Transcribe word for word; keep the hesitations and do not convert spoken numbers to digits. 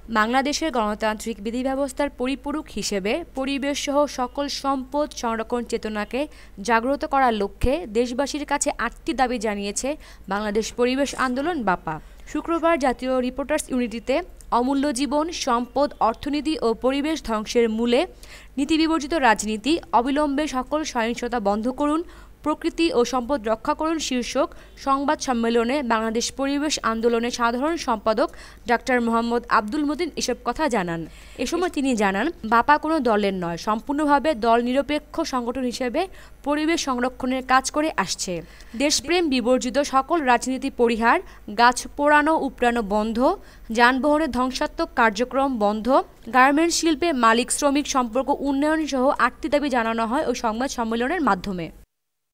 বাংলাদেশের গণতান্ত্রিক বিধিব্যবস্থার পরিপূরক হিসেবে পরিবেশসহ সকল সম্পদ সংরক্ষণ চেতনাকে জাগ্রত করার লক্ষ্যে দেশবাসীর কাছে আটটি দাবি জানিয়েছে বাংলাদেশ পরিবেশ আন্দোলন বাপা। শুক্রবার জাতীয় রিপোর্টার্স ইউনিটিতে অমূল্য জীবন, সম্পদ, অর্থনীতি ও পরিবেশ ধ্বংসের মূলে নীতিবিবর্জিত রাজনীতি, অবিলম্বে সকল সহিংসতা বন্ধ করুন, প্রকৃতি ও সম্পদ রক্ষা করুন শীর্ষক সংবাদ সম্মেলনে বাংলাদেশ পরিবেশ আন্দোলনের সাধারণ সম্পাদক ডাক্তার মোহাম্মদ আব্দুল মতিন এসব কথা জানান। এ সময় তিনি জানান, বাপা কোনো দলের নয়, সম্পূর্ণভাবে দল নিরপেক্ষ সংগঠন হিসেবে পরিবেশ সংরক্ষণের কাজ করে আসছে। দেশপ্রেম বিবর্জিত সকল রাজনীতি পরিহার, গাছ পোড়ানো উপড়ানো বন্ধ, যানবাহনের ধ্বংসাত্মক কার্যক্রম বন্ধ, গার্মেন্টস শিল্পে মালিক শ্রমিক সম্পর্ক উন্নয়ন সহ আটটি দাবি জানানো হয় ওই সংবাদ সম্মেলনের মাধ্যমে।